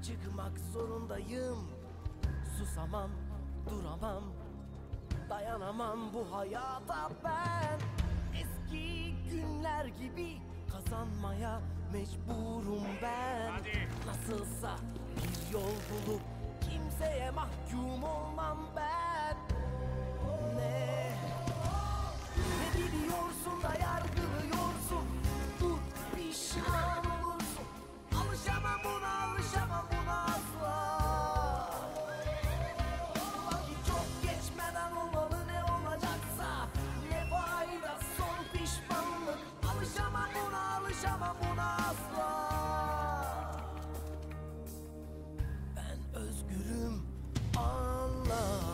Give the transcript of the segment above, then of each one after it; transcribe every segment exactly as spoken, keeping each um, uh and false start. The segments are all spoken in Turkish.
çıkmak zorundayım. Susamam, duramam, dayanamam bu hayata ben. Eski günler gibi kazanmaya mecburum ben. Hadi. Nasılsa bir yol bulup kimseye mahkum olmam ben. Ne? Ne biliyorsun da yargılıyorsun? Dur, pişman olursun. Alışamam buna, alışamam buna asla. Vakit çok geçmeden olmalı, ne olacaksa. Ne fayda son pişmanlık. Alışamam buna, alışamam buna asla. Ben özgürüm, Allah.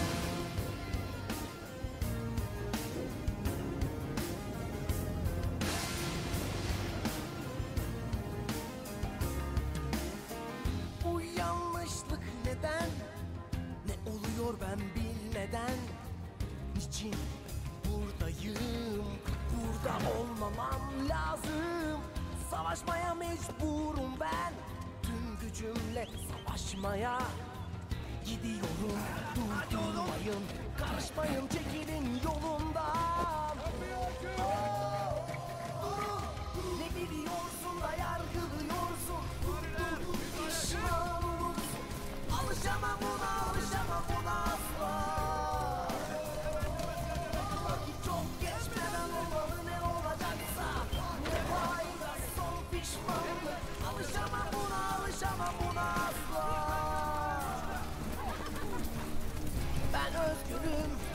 Bu yanlışlık neden? Ne oluyor ben bilmeden? Niçin buradayım? Burada olmamam lazım. Savaşmaya mecburum ben. Tüm gücümle savaşmaya gidiyorum. Durdurmayın, karışmayın, çekilin yolumdan. Oh! Durun, ne biliyorsun da yargılıyorsun? Dur, dur, pişman olursun. Alışamam buna, alışamam buna asla. Vakit çok geçmeden olmalı, ne olacaksa. Ne fayda son pişmanlık. Alışamam buna, alışamam buna asla. Ben özgürüm.